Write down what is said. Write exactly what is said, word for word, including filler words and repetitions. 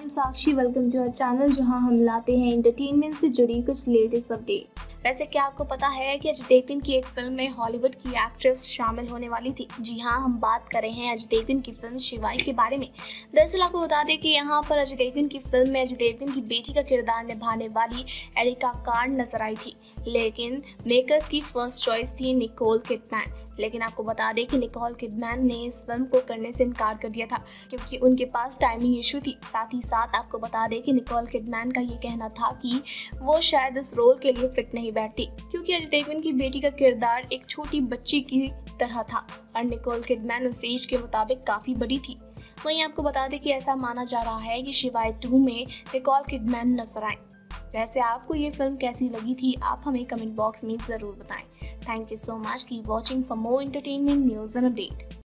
Sakshi, welcome to our channel जहां हम लाते हैं एंटरटेनमेंट से जुड़ी कुछ लेटेस्ट अपडेट। वैसे क्या आपको पता है कि अजय देवगन की एक फिल्म में हॉलीवुड की एक्ट्रेस शामिल होने वाली थी? जी हां, हम बात कर रहे हैं अजय देवगन की फिल्म शिवाई के बारे में। दरअसल आपको बता दें कि यहाँ पर अजय देवगन की फिल्म में अजय देवगन की बेटी का किरदार निभाने वाली एरिका कार्ड नजर आई थी, लेकिन मेकर्स की फर्स्ट चॉइस थी निकोल किडमैन। लेकिन आपको बता दें कि निकोल किडमैन ने इस फिल्म को करने से इनकार कर दिया था क्योंकि उनके पास टाइमिंग इशू थी। साथ ही साथ आपको बता दें कि निकोल किडमैन का ये कहना था कि वो शायद इस रोल के लिए फिट नहीं बैठती क्योंकि अजय देवगन की बेटी का किरदार एक छोटी बच्ची की तरह था और निकोल किडमैन उस एज के मुताबिक काफ़ी बड़ी थी। वहीं आपको बता दें कि ऐसा माना जा रहा है कि शिवाई टू में निकोल किडमैन नजर आए। वैसे आपको ये फिल्म कैसी लगी थी, आप हमें कमेंट बॉक्स में ज़रूर बताएं। Thank you so much. Keep watching for more entertainment news and update.